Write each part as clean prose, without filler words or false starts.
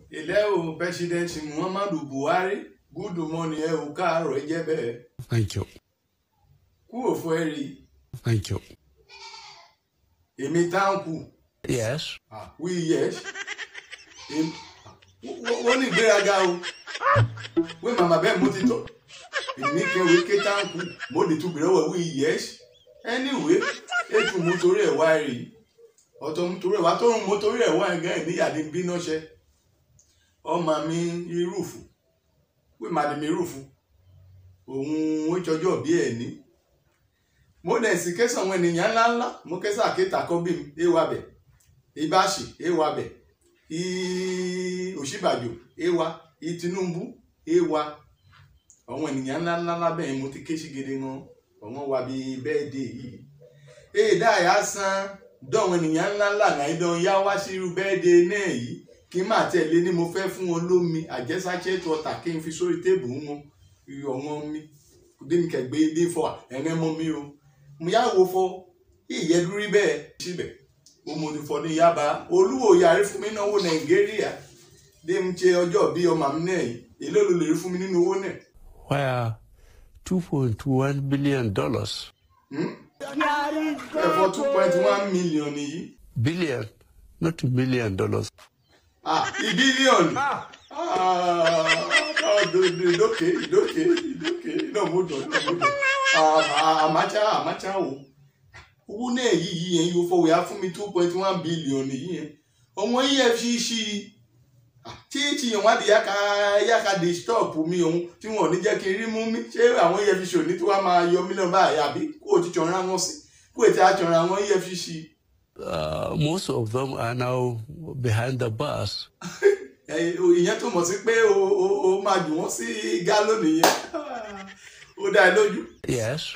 Hello, President Muhammadu Buhari. Good morning, káàárọ̀ ẹ jẹ́ bẹ́ẹ̀. Thank you. Kú òfò ẹ̀rí. Thank you. Èmi táǹkù. Yes. We yes. Wọ́n ní ìgbéraga o. Wé màmá bẹ́ẹ̀ mo ti tọ́. Èmi kẹwé ké táǹkù. Mo lè tún bìrẹ̀ wọ̀ we yes. Anyway, ètò mo torí ẹ̀ wá rí. Ọ̀tọ̀ mo torí ẹ̀ wá tó rún mo torí ẹ̀ wá ẹ̀gán ẹ̀ níyàdí bí náà ṣe. Ọmọ mi Rúfù. Wé màdì mi Rúfù. Òun ó jọjọ́ bí ẹ̀ ní. Mo dẹ̀ sì kẹ́sàn àwọn ènìyàn ńláńlá. Mo kẹ́sàn àkétà kọ́ bí mi. Ewa bẹ̀. Ibáṣì. Ewa bẹ̀. Òṣìbàjò. Ewa. Tinubu. Ewa. Àwọn ènìyàn ńláńlá bẹ́ẹ̀ mo ti ké sí gidi wọn. Àwọn wà bí bẹ́ẹ̀dẹ̀ yìí. Dáyà san dọ̀wọ̀n ènìyàn ńláńlá náà ìdán yá wá sí irú bẹ́ẹ̀dẹ̀ náà yìí. Kí n máa tẹ̀lé ní mo fẹ́ fún wọn lómi àjẹsáṣẹ́ tọ́ta kí n fi sórí téèbù wọn. Ọmọ mi. Démi kẹgbẹ́ ilé fọ́ ẹ̀rẹ́ mọ́ mi o. Mo yá wo fọ́ ìyẹ́dúrí bẹ́ẹ̀ síbẹ̀. Mo ti fọ́ ní Yaba. Olúwo yàrí fún mi náwó Nàìjíríà. Démi ṣe ọjọ́ bí ọmọ mi náà yìí. Èló ló lè rí fún mi nínú owó náà. Where $2.1 billion. For 2.1 million yìí. Billion, not $1 million. Billion. Ìdókè. No, mo dọ̀. Àmáchá o. Owó náà yìí yẹn yóò fọwọ́ ya fún mi 2.1 billion yìí yẹn. Ọmọ EFCC tí yẹn wá di yáka di stop mi òun tí wọn ò ní jẹ́ kí n rí mú mi. Ṣé àwọn EFCC ò ní tí wọ́n máa yọ mílíọ̀nù báyìí àbí kó o ti ṣọ̀ra wọn sí? Kó o ti ṣọ̀ra àwọn EFCC. Most of them are now behind the bars. Ìyẹn tó mọ̀ sí pé o máa jù wọ́n sí gálónì yẹn. Ó dá ẹ lójú. Yes.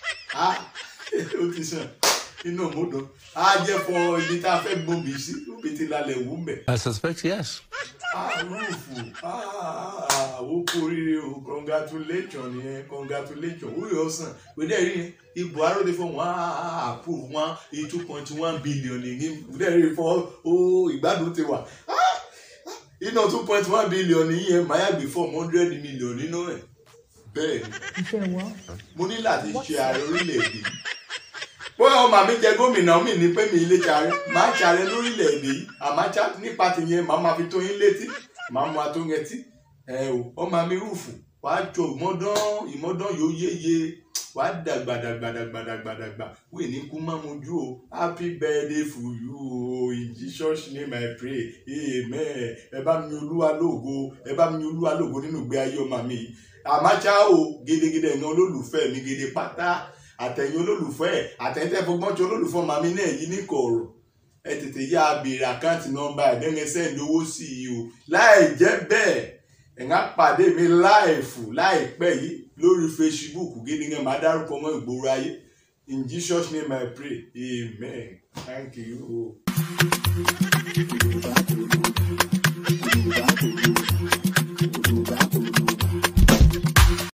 Ó ti sàn inú òmùdó. Á jẹ́ fọ ibi tá a fẹ́ gbòǹbì sí ibi tí lálẹ́ wù mẹ́. I suspect yes. Rúfù. Ó kú oríire o. Congratulations yẹn. Congratulations. Ó yọ sàn. Wẹ́dẹ̀ rí yẹn. Ibò aróde fún wọn approve wọn 2.1 billion ní. Wẹ́dẹ̀ rí fọ́ ìgbádùn ti wà. Iná 2.1 billion yẹn máa gbé 400 million nínú ẹ̀. Bẹ́ẹ̀ni. Mo ní láti ṣe ààrẹ orílẹ̀-èdè yìí. Bóyá ọmọ mi jẹ gómìnà mi ní pé mi ilé ṣàrẹ. Máa ṣàrẹ lórílẹ̀-èdè yìí. Àmáṣá nípa tìyẹn màá máa fi tó yín létí. Màá mú atóyẹtí. Ọmọ mi Rúfù. Wàá jọ ìmọ̀dán yóò yéye. Wàá dàgbàdàgbàdàgbàdàgbà. Wíì ní kú má mojú o. Happy birthday for you o. In Jesus name I pray. Amen. Ẹ bá mi Olúwa lógo. Ẹ bá mi Olúwa lógo nínú ìgbé ayé ọmọ mi. Àmáṣá o. Gédégédé ẹ̀yàn olólùfẹ́ mi gédé pátá. Àtẹ̀yìn olólùfẹ́. Àtẹ̀yìntẹ́ fọgbọ́n tí olólùfẹ́ ọmọ mi náà yìí ní kọ̀ọ̀rọ̀. Ẹ tètè yá béèrè àkáǹtì nọ́mbà ẹ̀dẹ́gẹ́ sẹ́ǹdì owó sí i o. Láì jẹ́ bẹ́ẹ̀. Ẹ̀ngá pàdé mi láìpẹ́ yìí lórí Facebook gẹ́gẹ́ máa dárúkọ mọ́ ìgboro ayé. In Jesus name I pray. Amen. Thank you.